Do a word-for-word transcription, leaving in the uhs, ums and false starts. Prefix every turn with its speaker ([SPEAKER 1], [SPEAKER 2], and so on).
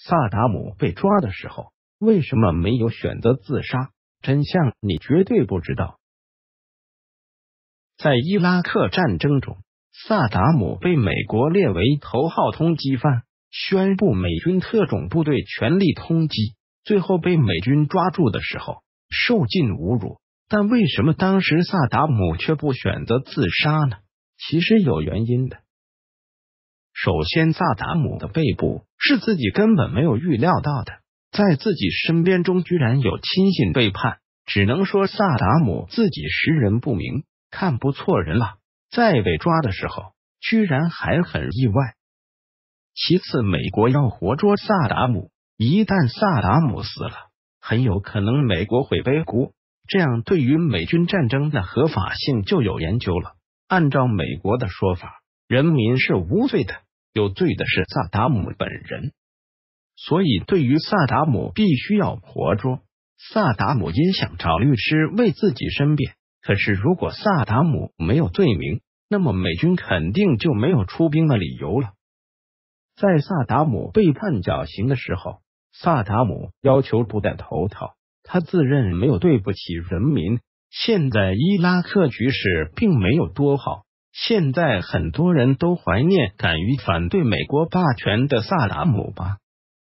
[SPEAKER 1] 萨达姆被抓的时候，为什么没有选择自杀？真相你绝对不知道。在伊拉克战争中，萨达姆被美国列为头号通缉犯，宣布美军特种部队全力通缉，最后被美军抓住的时候受尽侮辱。但为什么当时萨达姆却不选择自杀呢？其实有原因的。首先，萨达姆的被捕是自己根本没有预料到的，在自己身边中居然有亲信背叛，只能说萨达姆自己识人不明，看不错人了。在被抓的时候，居然还很意外。其次，美国要活捉萨达姆，一旦萨达姆死了，很有可能美国会背锅，这样对于美军战争的合法性就有研究了。按照美国的说法，人民是无罪的，有罪的是萨达姆本人，所以对于萨达姆必须要活捉。萨达姆因想找律师为自己申辩，可是如果萨达姆没有罪名，那么美军肯定就没有出兵的理由了。在萨达姆被判绞刑的时候，萨达姆要求不戴头套，他自认没有对不起人民。现在伊拉克局势并没有多好，现在很多人都怀念敢于反对美国霸权的萨达姆吧。